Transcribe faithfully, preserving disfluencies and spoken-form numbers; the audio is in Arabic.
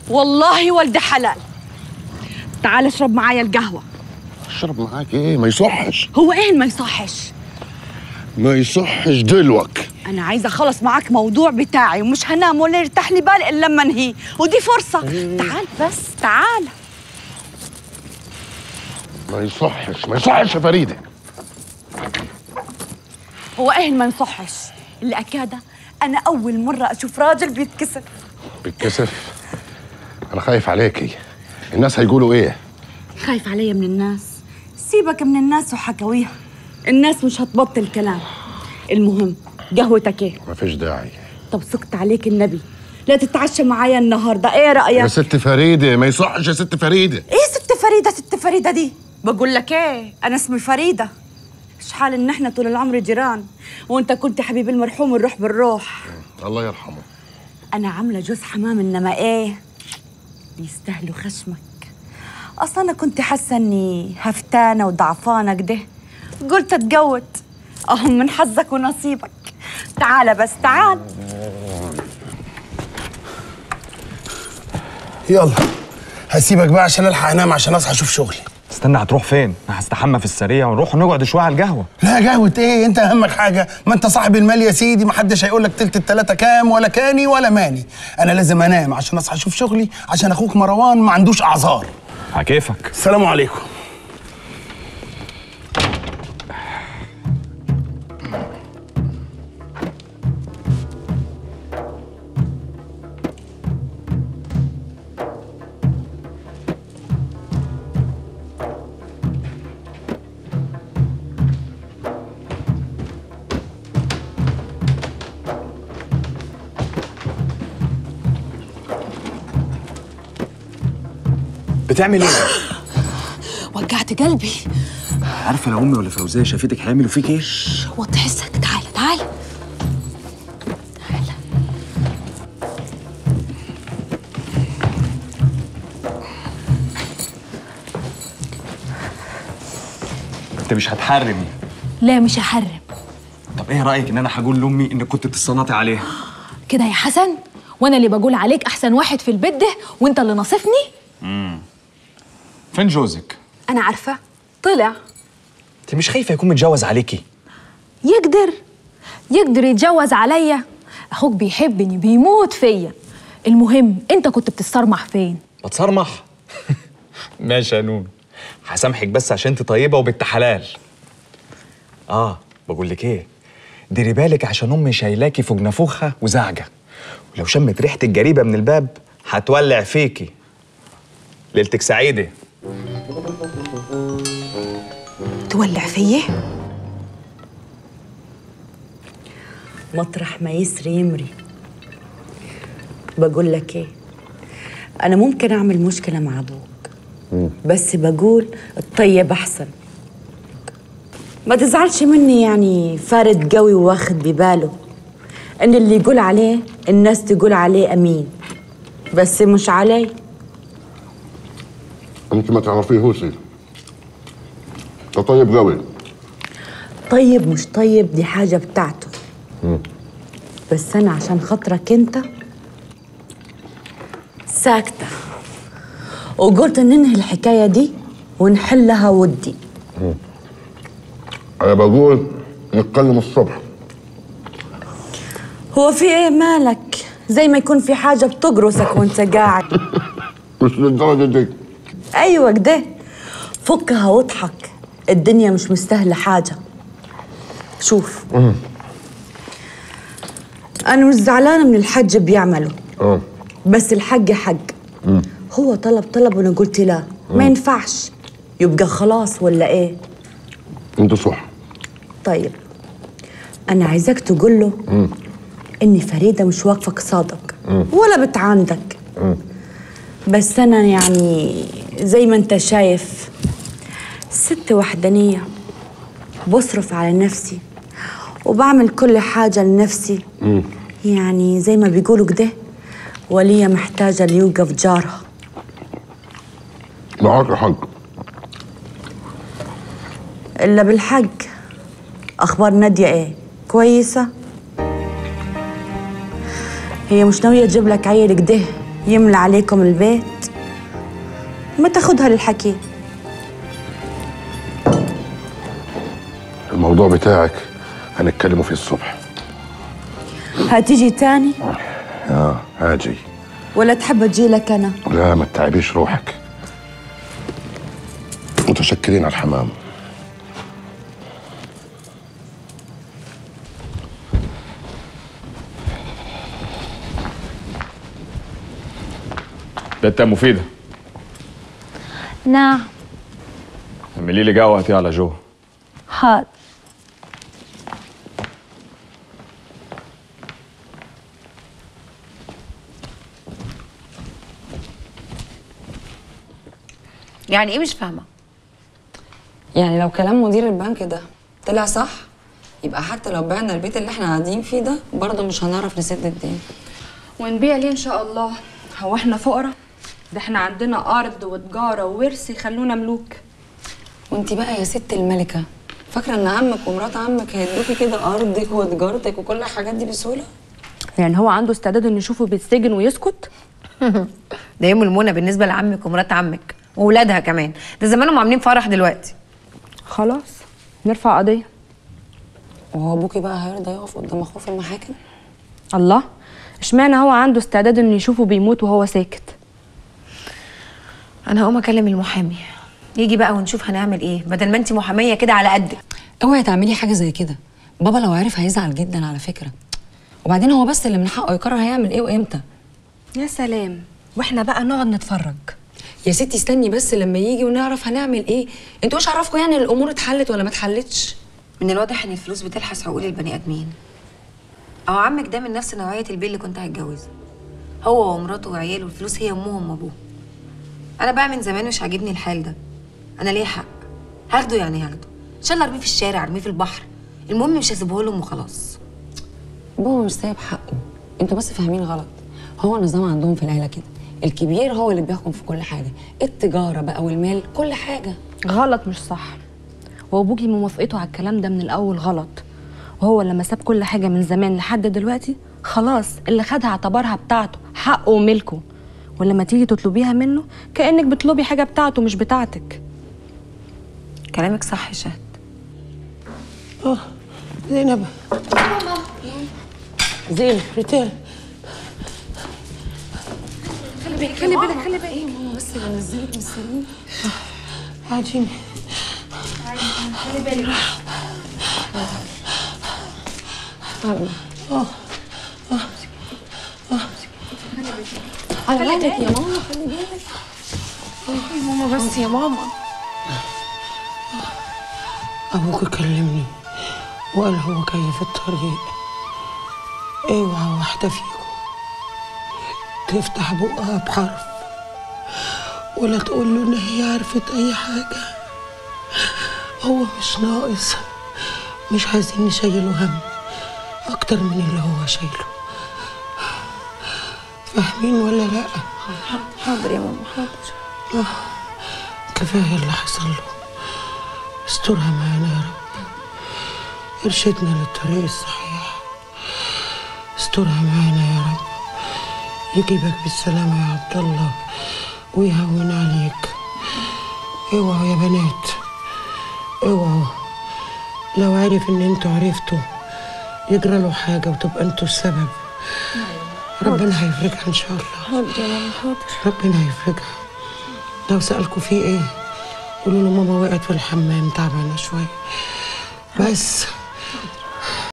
والله ولد حلال. تعال اشرب معايا القهوة. اشرب معاك ايه؟ ما يصحش. هو ايه ما يصحش؟ ما يصحش دلوك. أنا عايزة أخلص معاك موضوع بتاعي ومش هنام ولا يرتاح لي بال إلا لما انهيه، ودي فرصة. تعال بس تعال. ما يصحش ما يصحش يا فريدة. هو إيه ما يصحش؟ اللي أكاده أنا أول مرة أشوف راجل بيتكسف. بيتكسف؟ أنا خايف عليكي. الناس هيقولوا إيه؟ خايف عليا من الناس؟ سيبك من الناس وحكاويها، الناس مش هتبطل كلام. المهم قهوتك ايه؟ مفيش داعي. طب سكت عليك النبي، لا تتعشى معايا النهارده، ايه رأيك؟ يا ست فريدة ما يصحش يا ست فريدة. ايه ست فريدة ست فريدة دي؟ بقول لك ايه، انا اسمي فريدة. مش حال ان احنا طول العمر جيران، وانت كنت حبيب المرحوم الروح بالروح. الله يرحمه. انا عاملة جوز حمام انما ايه؟ يستاهلوا خشمك. اصلا انا كنت حاسة اني هفتانة وضعفانة كده، قلت اتجوز. اهو من حظك ونصيبك. تعال بس تعال. يلا هسيبك بقى عشان الحق انام عشان اصحى اشوف شغلي. استنى، هتروح فين؟ انا هستحمى في السريع ونروح نقعد شويه على القهوه. لا قهوة ايه؟ انت اهمك حاجه، ما انت صاحب المال يا سيدي، ما حدش هيقول لك تلت التلاته كام ولا كاني ولا ماني. انا لازم انام عشان اصحى اشوف شغلي، عشان اخوك مروان ما عندوش اعذار. على كيفك. السلام عليكم. بتعمل ايه؟ وجعت قلبي. عارفه لو امي ولا فوزيه شافتك هيعملوا فيك ايه؟ وطي حسك. تعال تعال تعال. انت مش هتحرمي؟ لا مش هحرم. طب ايه رايك ان انا هقول لامي انك كنت بتصنطي عليها؟ كده يا حسن؟ وانا اللي بقول عليك احسن واحد في البيت ده وانت اللي ناصفني؟ امم فين جوزك؟ انا عارفه، طلع. انت مش خايفه يكون متجوز عليكي؟ يقدر يقدر يتجوز عليا؟ اخوك بيحبني بيموت فيا. المهم انت كنت بتتصرمح فين؟ بتصرمح؟ ماشي يا نون، هسامحك بس عشان انت طيبه وبنت حلال. اه بقول لك ايه، ديري بالك عشان امي شايلاكي فوق نافوخها وزعجه، ولو شمت ريحه الجريبه من الباب هتولع فيكي. ليلتك سعيده. تولع فيا؟ مطرح ما يسري يمري. بقول لك ايه، انا ممكن اعمل مشكله مع ابوك، بس بقول الطيب احسن. ما تزعلش مني، يعني فارد قوي واخد بباله ان اللي يقول عليه الناس تقول عليه امين، بس مش علي. انت ما تعرفيهوش. ده طيب قوي. طيب مش طيب دي حاجه بتاعته. مم. بس انا عشان خاطرك انت ساكته، وقلت ننهي الحكايه دي ونحلها ودي. مم. انا بقول نتكلم الصبح. هو في ايه مالك؟ زي ما يكون في حاجه بتجرسك وانت قاعد. مش للدرجه دي. ايوه كده، فكها واضحك، الدنيا مش مستاهله حاجه. شوف، مم. انا مش زعلانه من الحج بيعمله، اه بس الحج حج. مم. هو طلب طلب وانا قلت لا، ما ينفعش. يبقى خلاص ولا ايه؟ انت صح. طيب انا عايزاك تقول له مم. اني فريده مش واقفه قصادك ولا بتعاندك، مم. بس انا يعني زي ما انت شايف ست وحدانيه، بصرف على نفسي وبعمل كل حاجه لنفسي. مم. يعني زي ما بيقولوا كده، ولية محتاجه اللي يوقف جارها. معاك حق. الا بالحق، اخبار ناديه ايه؟ كويسه؟ هي مش ناويه تجيب لك عيل كده يملى عليكم البيت، ما تاخدها للحكي. الموضوع بتاعك هنتكلموا فيه الصبح. هتيجي تاني اه هاجي. ولا تحب تجيلك انا؟ لا ما تتعبيش روحك. متشكرين على الحمام. بنت مفيدة. نعم. اعملي لي قهوة على جو. حاضر. يعني ايه مش فاهمه؟ يعني لو كلام مدير البنك ده طلع صح، يبقى حتى لو بعنا البيت اللي احنا قاعدين فيه ده برضه مش هنعرف نسد الدين. ونبيع ليه ان شاء الله؟ هو احنا فقراء؟ ده احنا عندنا ارض وتجاره وورث يخلونا ملوك. وانتي بقى يا ست الملكه فاكره ان عمك ومرات عمك هيدوكي كده ارضك وتجارتك وكل الحاجات دي بسهوله؟ يعني هو عنده استعداد انه يشوفه بيتسجن ويسكت؟ ده يوم المنى بالنسبه لعمك ومرات عمك واولادها كمان، ده زمانهم عاملين فرح دلوقتي. خلاص نرفع قضيه. وهو ابوكي بقى هيرضى يقف قدام اخوه في المحاكم؟ الله، اشمعنى هو عنده استعداد انه يشوفه بيموت وهو ساكت؟ انا هقوم اكلم المحامي يجي بقى ونشوف هنعمل ايه، بدل ما انت محاميه كده على قدك. اوعي تعملي حاجه زي كده، بابا لو عرف هيزعل جدا على فكره. وبعدين هو بس اللي من حقه يقرر هيعمل ايه وامتى. يا سلام، واحنا بقى نقعد نتفرج؟ يا ستي استني بس لما يجي ونعرف هنعمل ايه. انتوا ايش عرفكم يعني الامور اتحلت ولا ما اتحلتش؟ من الواضح ان الفلوس بتلحس عقول البني ادمين. اهو عمك ده من نفس نوعيه البيه اللي كنت هتجوزه، هو ومراته وعياله، الفلوس هي امهم وابوه. انا بقى من زمان مش عاجبني الحال ده. انا ليه حق هاخده، يعني هاخده ان شاء الله، ارميه في الشارع ارميه في البحر، المهم مش هسيبه لهم وخلاص. بابا مش سايب حقه، انتوا بس فاهمين غلط. هو النظام عندهم في العيله كده، الكبير هو اللي بيحكم في كل حاجه، التجاره بقى والمال كل حاجه. غلط مش صح. وابوكي موافقته على الكلام ده من الاول غلط. وهو لما ساب كل حاجه من زمان لحد دلوقتي خلاص اللي خدها اعتبرها بتاعته، حقه وملكه. ولما تيجي تطلبيها منه كانك بتطلبي حاجه بتاعته مش بتاعتك. كلامك صح يا شهد. اه زينب. ماما. زينب ريتال. خلي بالك خلي بالك خلي بالك. ايه ماما بس بنزلك من السرير. قاعدين. خلي بالك. اه اه اه على بالك يا ماما، خلي بالك. يا ماما بس يا ماما. ابوك كلمني وقال هو جاي في الطريق. اوعى واحده فيكم تفتح بقها بحرف ولا تقول له ان هي عرفت اي حاجه. هو مش ناقص، مش عايزين نشيله هم اكتر من اللي هو شايله. فاهمين ولا لا؟ حاضر يا ماما حاضر. آه، كفايه اللي حصل له. استرها معانا يا رب، ارشدنا للطريق الصحيح. استرها معانا يا رب، يجيبك بالسلامه يا عبد الله ويهون عليك. اوعوا يا بنات، اوعوا لو عرف ان انتوا عرفتوا يجرى له حاجه وتبقى انتوا السبب. ربنا هيفرجها ان شاء الله. حاضر يا ماما حاضر. ربنا هيفرجها. لو سألكوا في ايه قولوا له ماما وقعت في الحمام تعبانه شويه بس.